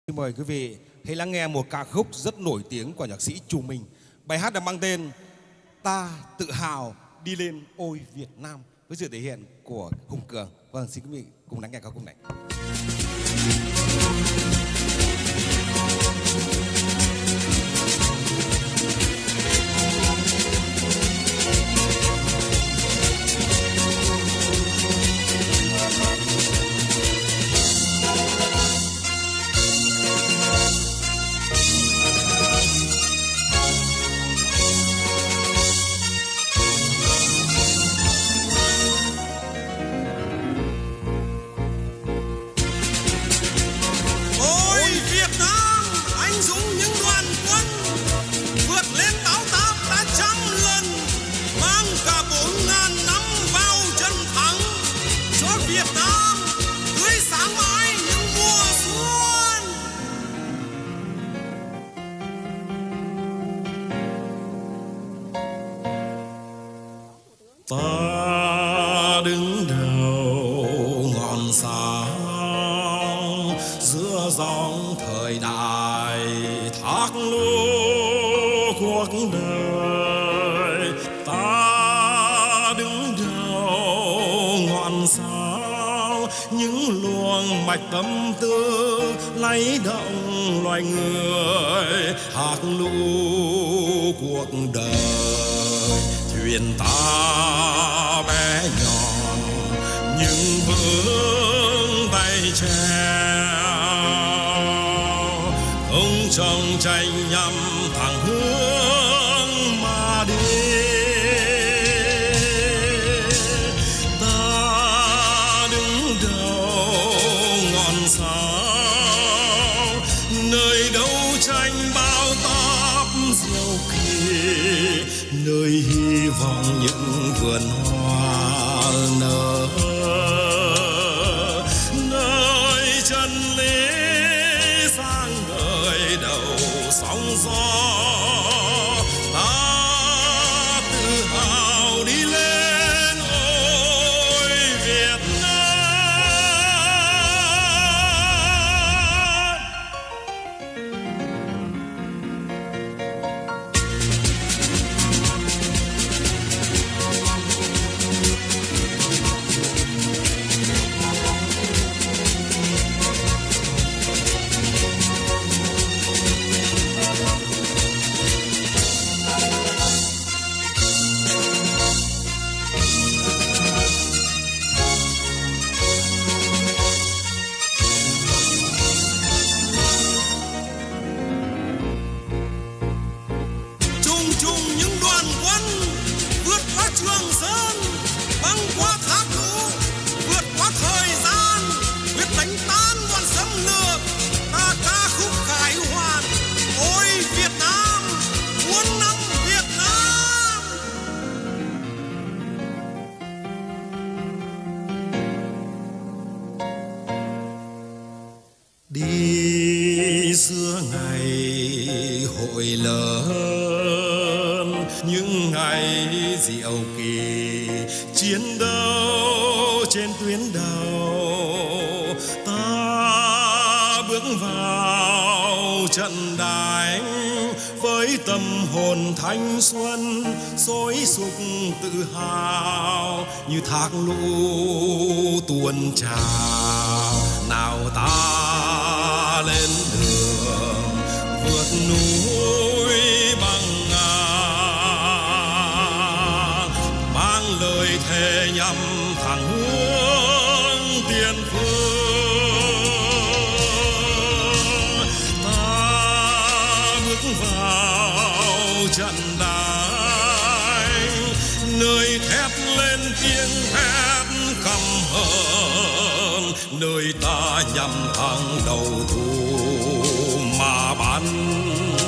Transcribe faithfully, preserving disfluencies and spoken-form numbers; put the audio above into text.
Mời quý vị hãy lắng nghe một ca khúc rất nổi tiếng của nhạc sĩ Trù Minh. Bài hát đã mang tên Ta Tự Hào Đi Lên Ôi Việt Nam với sự thể hiện của Hùng Cường. Vâng, xin quý vị cùng lắng nghe ca khúc này. Ta đứng đầu ngọn sao giữa dòng thời đại thác lô cuộc đời. Ta đứng đầu ngọn sao những luồng mạch tâm tư lay động loài người hạt lũ cuộc đời. Thuyền ta bé nhỏ nhưng vững tay treo, không trong tranh nhằm thẳng hướng mà đi. Ta đứng đầu ngọn sao nơi đấu tranh bao táp diệu kỳ, nơi hy vọng những vườn hoa nở, nơi chân lý sáng ngời đầu sóng gió. Ta tự hào đi lên ôi Việt Nam. Trường Sơn băng qua thác lũ, vượt qua thời gian, quyết đánh tan bọn xâm lược. Ta ca khúc khải hoàn ôi Việt Nam, muôn năm Việt Nam. Đi xưa ngày hội lớn, những ngày diệu kỳ chiến đấu trên tuyến đầu. Ta bước vào trận đánh với tâm hồn thanh xuân sôi sục tự hào như thác lũ tuôn trào. Nào ta lên đường vượt núi băng ngang, mang lời thề nhằm thẳng hướng tiền phương. Ta bước vào trận đánh nơi thét lên tiếng thét căm hờn, nơi ta nhằm thẳng đầu thù mà bắn